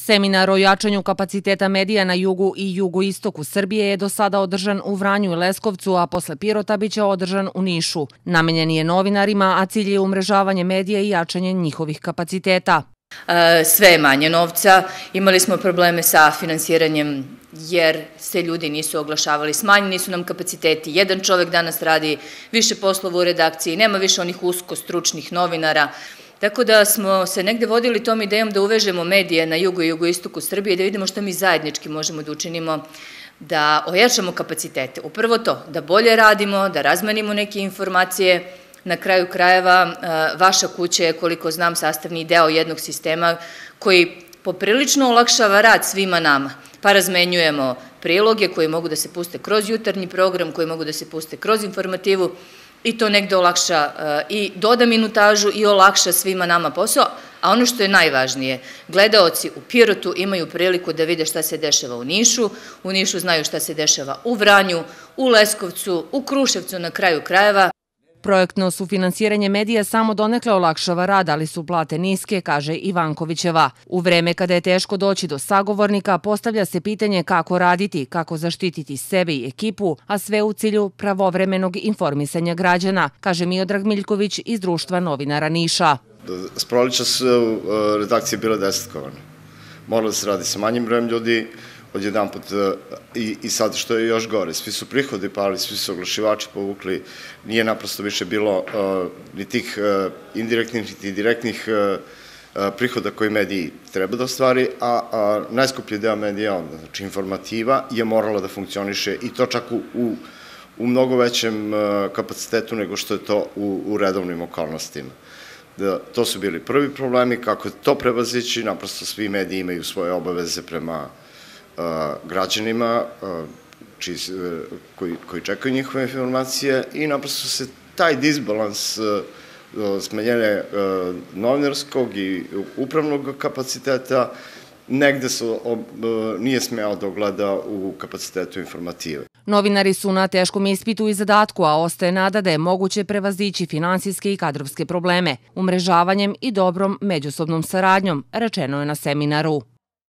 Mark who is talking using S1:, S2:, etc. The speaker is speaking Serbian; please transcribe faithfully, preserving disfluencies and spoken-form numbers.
S1: Seminar o jačanju kapaciteta medija na jugu i jugoistoku Srbije je do sada održan u Vranju i Leskovcu, a posle Pirota biće održan u Nišu. Namenjen je novinarima, a cilj je umrežavanje medija i jačanje njihovih kapaciteta.
S2: Sve je manje novca, imali smo probleme sa finansiranjem jer se ljudi nisu oglašavali, smanjeni su nam kapaciteti, jedan čovek danas radi više poslova u redakciji, nema više onih usko stručnih novinara, tako da smo se negde vodili tom idejom da uvežemo medije na jugu i jugoistoku Srbije i da vidimo šta mi zajednički možemo da učinimo, da ojačamo kapacitete. Upravo to, da bolje radimo, da razmenimo neke informacije. Na kraju krajeva, vaša kuća je, koliko znam, sastavni deo jednog sistema koji poprilično olakšava rad svima nama. Pa razmenjujemo priloge koji mogu da se puste kroz jutarnji program, koji mogu da se puste kroz informativu i to negde olakša i doda minutažu i olakša svima nama posao. A ono što je najvažnije, gledaoci u Pirotu imaju priliku da vide šta se dešava u Nišu, u Nišu znaju šta se dešava u Vranju, u Leskovcu, u Kruševcu na kraju krajeva.
S1: Projektno sufinansiranje medija samo donekle olakšava rad, ali su plate niske, kaže Ivankovićeva. U vreme kada je teško doći do sagovornika, postavlja se pitanje kako raditi, kako zaštititi sebe i ekipu, a sve u cilju pravovremenog informisanja građana, kaže Miodrag Miljković iz Društva novinara Niša.
S3: S proleća su redakcije bile desetkovane. Moralo da se radi sa manjim brojem ljudi, odjedan put i sad što je još gore, svi su prihodi pali, svi su oglašivači povukli, nije naprosto više bilo ni tih indirektnih, ni direktnih prihoda koji mediji treba da ostvari, a najskuplji deo medija, znači informativa, je morala da funkcioniše i to čak u mnogo većem kapacitetu nego što je to u redovnim okolnostima. To su bili prvi problemi, kako to prevazići, naprosto svi mediji imaju svoje obaveze prema građanima koji čekaju njihove informacije i naprosto se taj disbalans smanjenja novinarskog i upravnog kapaciteta negde nije smeo da ogleda u kapacitetu informative.
S1: Novinari su na teškom ispitu i zadatku, a ostaje nada da je moguće prevazići finansijske i kadrovske probleme, umrežavanjem i dobrom međusobnom saradnjom, rečeno je na seminaru.